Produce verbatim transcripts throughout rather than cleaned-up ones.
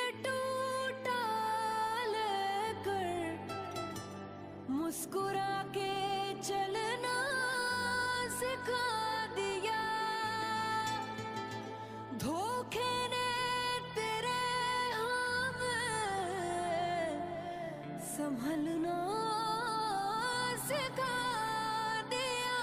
टूटा लेकर मुस्कुरा के चलना सिखा दिया। धोखे ने तेरे हमें संभलना सिखा दिया।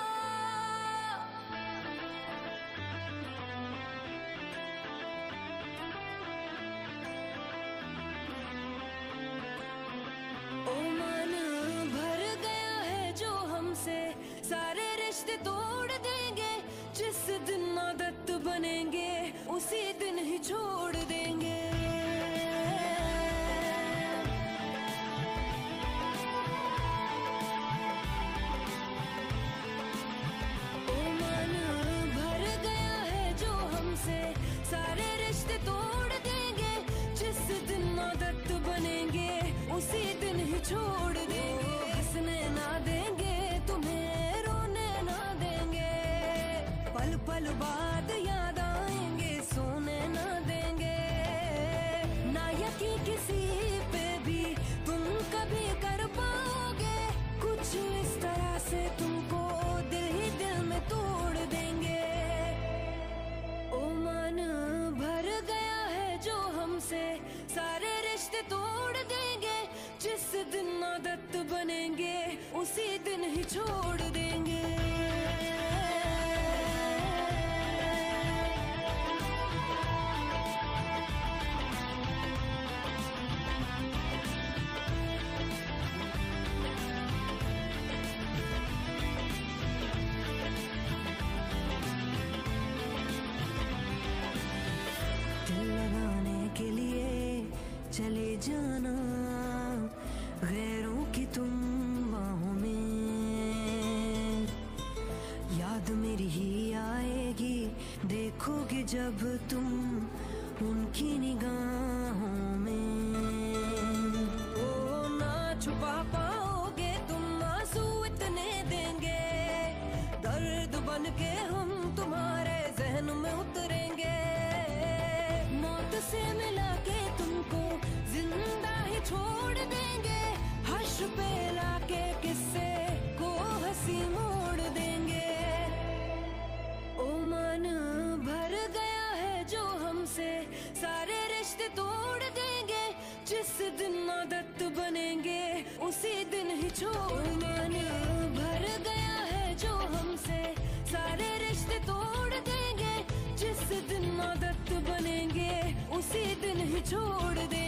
ओ मन भर गया है जो हमसे, सारे रिश्ते तोड़ देंगे। जिस दिन आदत बनेंगे उसी दिन ही छोड़ देंगे। ओ मन भर गया है जो हमसे, सारे रिश्ते तोड़ देंगे। जिस दिन आदत बनेंगे उसी दिन ही छोड़ देंगे। हंसने ना देंगे तुम्हें, रोने ना देंगे। पल पल बाद याद आएंगे, सोने ना देंगे। ना यकीन किसी पे भी तुम कभी कर पाओगे। कुछ इस तरह से तुमको दिल ही दिल में तोड़ देंगे। ओ मन भर गया है जो हमसे, सारे रिश्ते तोड़ देंगे। जिस दिन आदत बनेंगे उसी दिन ही छोड़ देंगे। दिल लगाने के लिए चले जाना गैरों की तुम बाहों में। याद मेरी ही आएगी देखोगे जब तुम उनकी निगाहों में। ओ ना छुपा पाओगे तुम, आंसू इतने देंगे। दर्द बन के हम तुम्हारे जहन में उतरेंगे। मौत से मिला के तुमको जिंदा ही छोड़ देंगे। हर्ष पे लाके किस्से को हंसी मोड़ देंगे। ओ मन भर गया है जो हमसे, सारे रिश्ते तोड़ देंगे। जिस दिन आदत बनेंगे उसी दिन ही छोड़ देंगे। भर गया है जो हमसे, सारे रिश्ते तोड़ देंगे। जिस दिन आदत बनेंगे उसी दिन ही छोड़ देंगे।